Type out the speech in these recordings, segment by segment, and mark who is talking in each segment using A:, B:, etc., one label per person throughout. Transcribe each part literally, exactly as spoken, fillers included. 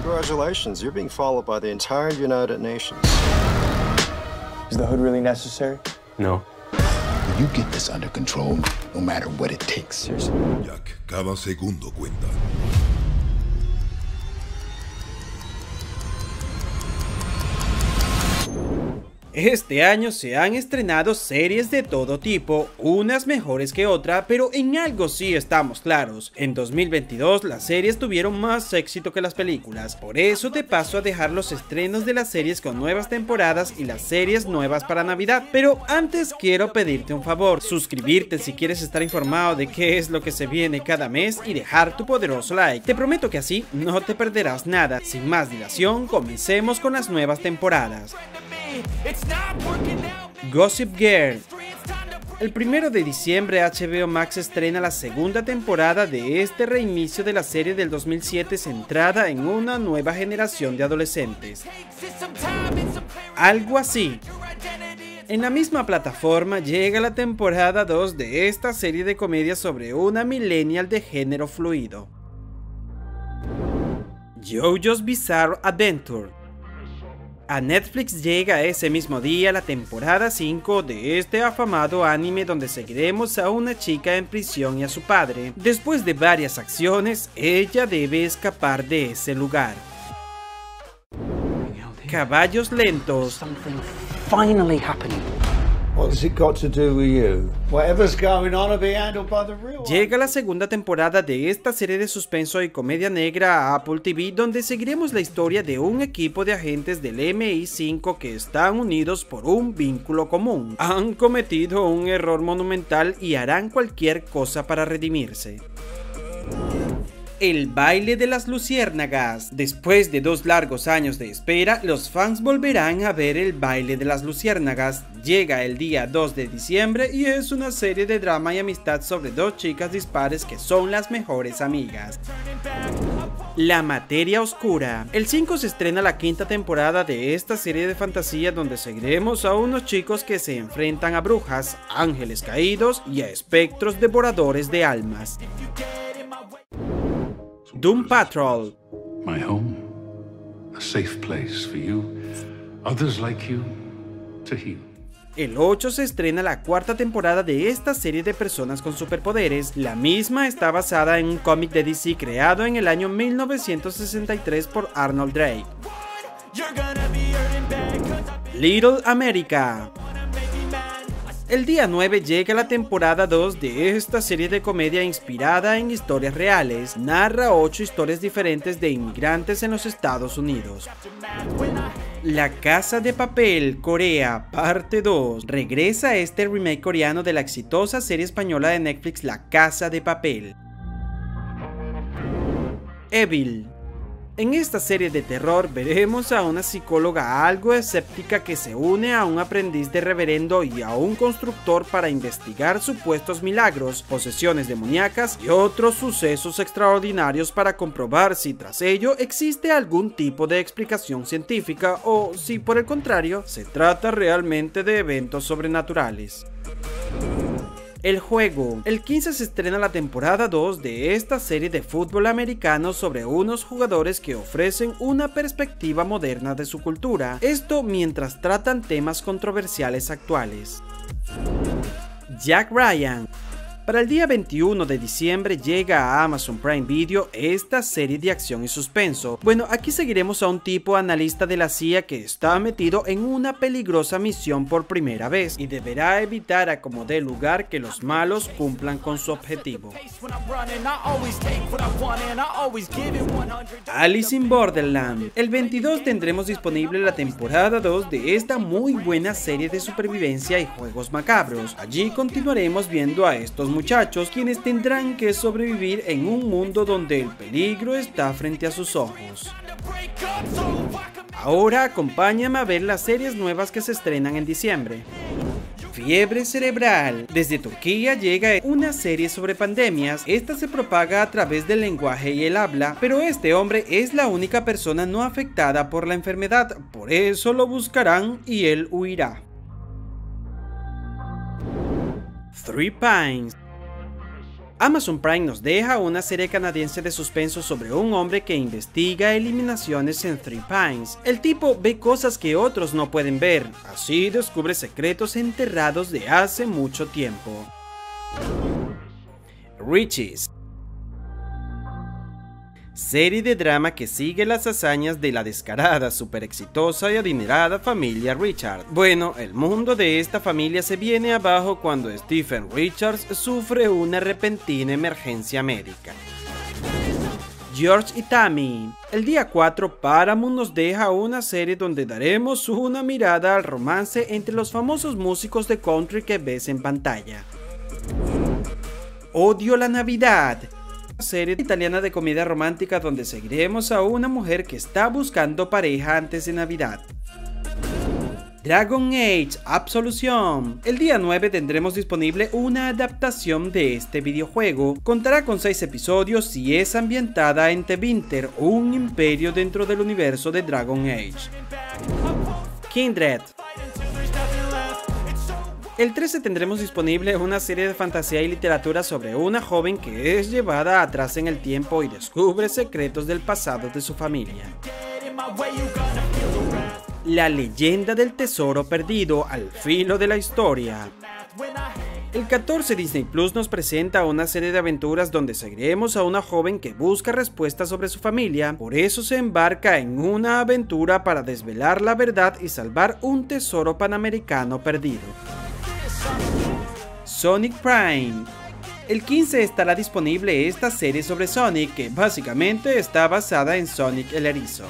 A: Congratulations, you're being followed by the entire United Nations.
B: Is the hood really necessary?
C: No.
D: You get this under control, no matter what it takes.
B: Seriously.
E: Jack, cada segundo cuenta.
F: Este año se han estrenado series de todo tipo, unas mejores que otras, pero en algo sí estamos claros. En dos mil veintidós las series tuvieron más éxito que las películas, por eso te paso a dejar los estrenos de las series con nuevas temporadas y las series nuevas para Navidad. Pero antes quiero pedirte un favor, suscribirte si quieres estar informado de qué es lo que se viene cada mes y dejar tu poderoso like. Te prometo que así no te perderás nada. Sin más dilación, comencemos con las nuevas temporadas. Gossip Girl. El primero de diciembre H B O Max estrena la segunda temporada de este reinicio de la serie del dos mil siete centrada en una nueva generación de adolescentes. Algo así. En la misma plataforma llega la temporada dos de esta serie de comedia sobre una millennial de género fluido. JoJo's Bizarre Adventure. A Netflix llega ese mismo día la temporada cinco de este afamado anime donde seguiremos a una chica en prisión y a su padre. Después de varias acciones, ella debe escapar de ese lugar. Caballos lentos.
G: Finally happening.
H: What's it got to do with you? Whatever's going on will be handled by the real one.
F: Llega la segunda temporada de esta serie de suspenso y comedia negra a Apple T V, donde seguiremos la historia de un equipo de agentes del M I cinco que están unidos por un vínculo común. Han cometido un error monumental y harán cualquier cosa para redimirse. El baile de las luciérnagas. Después de dos largos años de espera, los fans volverán a ver el baile de las luciérnagas. Llega el día dos de diciembre y es una serie de drama y amistad sobre dos chicas dispares que son las mejores amigas. La materia oscura. El cinco se estrena la quinta temporada de esta serie de fantasía donde seguiremos a unos chicos que se enfrentan a brujas, ángeles caídos y a espectros devoradores de almas. Doom Patrol.
I: My home, a safe place for you, others like you to heal.
F: El ocho se estrena la cuarta temporada de esta serie de personas con superpoderes. La misma está basada en un cómic de D C creado en el año mil novecientos sesenta y tres por Arnold Drake. Little America. El día nueve llega la temporada dos de esta serie de comedia inspirada en historias reales. Narra ocho historias diferentes de inmigrantes en los Estados Unidos. La Casa de Papel, Corea, parte dos. Regresa este remake coreano de la exitosa serie española de Netflix La Casa de Papel. Evil. En esta serie de terror veremos a una psicóloga algo escéptica que se une a un aprendiz de reverendo y a un constructor para investigar supuestos milagros, posesiones demoníacas y otros sucesos extraordinarios para comprobar si tras ello existe algún tipo de explicación científica o si por el contrario se trata realmente de eventos sobrenaturales. El juego. El quince se estrena la temporada dos de esta serie de fútbol americano sobre unos jugadores que ofrecen una perspectiva moderna de su cultura, esto mientras tratan temas controversiales actuales. Jack Ryan. Para el día veintiuno de diciembre llega a Amazon Prime Video esta serie de acción y suspenso. Bueno, aquí seguiremos a un tipo analista de la C I A que está metido en una peligrosa misión por primera vez y deberá evitar a como dé lugar que los malos cumplan con su objetivo. Alice in Borderland. El veintidós tendremos disponible la temporada dos de esta muy buena serie de supervivencia y juegos macabros. Allí continuaremos viendo a estos muchachos quienes tendrán que sobrevivir en un mundo donde el peligro está frente a sus ojos. Ahora acompáñame a ver las series nuevas que se estrenan en diciembre. Fiebre cerebral. Desde Turquía llega una serie sobre pandemias. Esta se propaga a través del lenguaje y el habla, pero este hombre es la única persona no afectada por la enfermedad, por eso lo buscarán y él huirá. Three Pines. Amazon Prime nos deja una serie canadiense de suspenso sobre un hombre que investiga eliminaciones en Three Pines. El tipo ve cosas que otros no pueden ver, así descubre secretos enterrados de hace mucho tiempo. Riches. Serie de drama que sigue las hazañas de la descarada, super exitosa y adinerada familia Richard. Bueno, el mundo de esta familia se viene abajo cuando Stephen Richards sufre una repentina emergencia médica. George y Tammy. El día cuatro, Paramount nos deja una serie donde daremos una mirada al romance entre los famosos músicos de country que ves en pantalla. Odio la Navidad. Serie italiana de comedia romántica donde seguiremos a una mujer que está buscando pareja antes de Navidad. Dragon Age Absolution. El día nueve tendremos disponible una adaptación de este videojuego. Contará con seis episodios y es ambientada en Tevinter, un imperio dentro del universo de Dragon Age. Kindred. El trece tendremos disponible una serie de fantasía y literatura sobre una joven que es llevada atrás en el tiempo y descubre secretos del pasado de su familia. La leyenda del tesoro perdido al filo de la historia. El catorce, Disney Plus nos presenta una serie de aventuras donde seguiremos a una joven que busca respuestas sobre su familia, por eso se embarca en una aventura para desvelar la verdad y salvar un tesoro panamericano perdido. Sonic Prime. El quince estará disponible esta serie sobre Sonic, que básicamente está basada en Sonic el Erizo.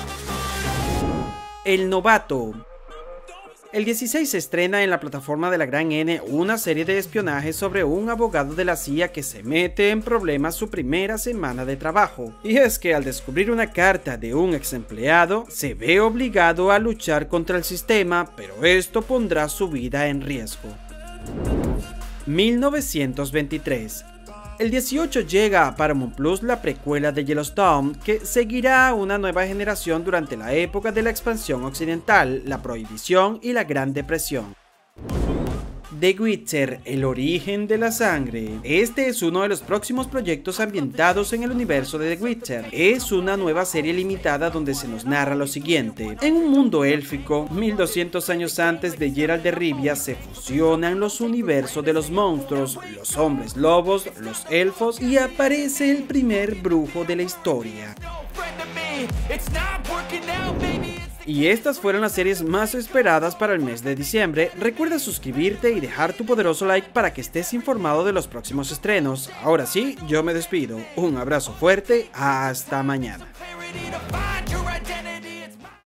F: El Novato. El dieciséis se estrena en la plataforma de la Gran N una serie de espionaje sobre un abogado de la C I A que se mete en problemas su primera semana de trabajo. Y es que al descubrir una carta de un ex empleado, se ve obligado a luchar contra el sistema, pero esto pondrá su vida en riesgo. mil novecientos veintitrés. El dieciocho llega a Paramount Plus la precuela de Yellowstone, que seguirá a una nueva generación durante la época de la expansión occidental, la prohibición y la Gran Depresión. The Witcher, el origen de la sangre. Este es uno de los próximos proyectos ambientados en el universo de The Witcher. Es una nueva serie limitada donde se nos narra lo siguiente. En un mundo élfico, mil doscientos años antes de Geralt de Rivia, se fusionan los universos de los monstruos, los hombres lobos, los elfos y aparece el primer brujo de la historia. Y estas fueron las series más esperadas para el mes de diciembre. Recuerda suscribirte y dejar tu poderoso like para que estés informado de los próximos estrenos. Ahora sí, yo me despido. Un abrazo fuerte, hasta mañana.